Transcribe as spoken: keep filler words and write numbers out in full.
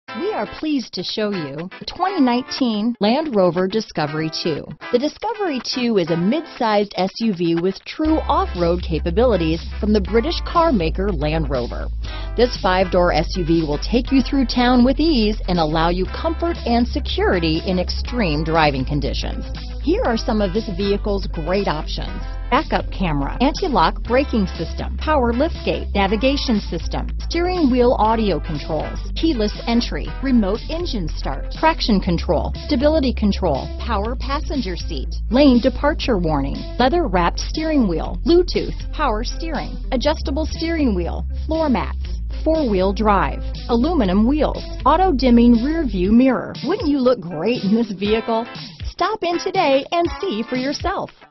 We are pleased to show you the twenty nineteen Land Rover Discovery two. The Discovery two is a mid-sized S U V with true off-road capabilities from the British car maker Land Rover. This five-door S U V will take you through town with ease and allow you comfort and security in extreme driving conditions. Here are some of this vehicle's great options: backup camera, anti-lock braking system, power liftgate, navigation system, steering wheel audio controls, keyless entry, remote engine start, traction control, stability control, power passenger seat, lane departure warning, leather wrapped steering wheel, Bluetooth, power steering, adjustable steering wheel, floor mats, four-wheel drive, aluminum wheels, auto dimming rear view mirror. Wouldn't you look great in this vehicle? Stop in today and see for yourself.